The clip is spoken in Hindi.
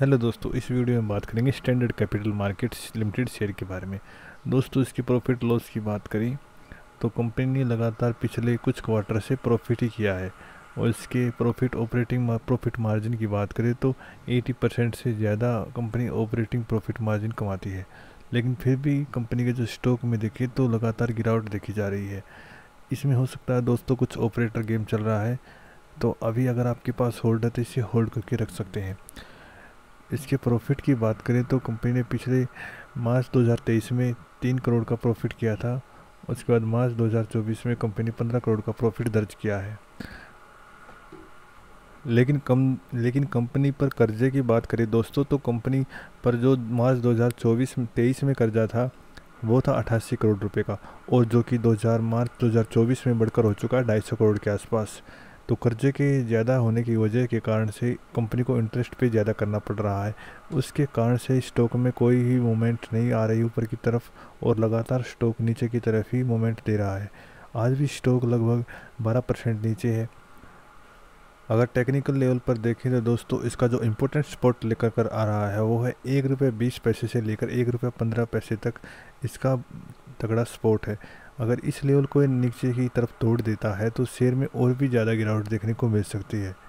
हेलो दोस्तों, इस वीडियो में बात करेंगे Standard Capital Markets Limited share के बारे में। दोस्तों, इसकी प्रॉफिट लॉस की बात करें तो कंपनी ने लगातार पिछले कुछ क्वार्टर से प्रॉफिट ही किया है। और इसके प्रॉफिट मार्जिन की बात करें तो 80% से ज़्यादा कंपनी ऑपरेटिंग प्रॉफिट मार्जिन कमाती है। लेकिन फिर भी कंपनी के जो स्टॉक में देखें तो लगातार गिरावट देखी जा रही है। इसमें हो सकता है दोस्तों कुछ ऑपरेटर गेम चल रहा है, तो अभी अगर आपके पास होल्ड है तो इसे होल्ड करके रख सकते हैं। इसके प्रॉफिट की बात करें तो कंपनी ने पिछले मार्च 2023 में 3 करोड़ का प्रॉफिट किया था। उसके बाद मार्च 2024 में कंपनी 15 करोड़ का प्रॉफिट दर्ज किया है। लेकिन कंपनी पर कर्जे की बात करें दोस्तों तो कंपनी पर जो मार्च 2023 में कर्जा था वो था 88 करोड़ रुपए का, और जो कि मार्च 2024 में बढ़कर हो चुका है 250 करोड़ के आसपास। तो कर्जे के ज़्यादा होने की वजह के कारण से कंपनी को इंटरेस्ट पे ज़्यादा करना पड़ रहा है। उसके कारण से स्टॉक में कोई ही मूवमेंट नहीं आ रही ऊपर की तरफ, और लगातार स्टॉक नीचे की तरफ ही मूवमेंट दे रहा है। आज भी स्टॉक लगभग 12% नीचे है। अगर टेक्निकल लेवल पर देखें तो दोस्तों इसका जो इम्पोर्टेंट स्पॉट लेकर कर आ रहा है वो है 1 रुपये 20 पैसे से लेकर 1 रुपये 15 पैसे तक इसका तगड़ा स्पॉट है। अगर इस लेवल को नीचे की तरफ तोड़ देता है तो शेयर में और भी ज़्यादा गिरावट देखने को मिल सकती है।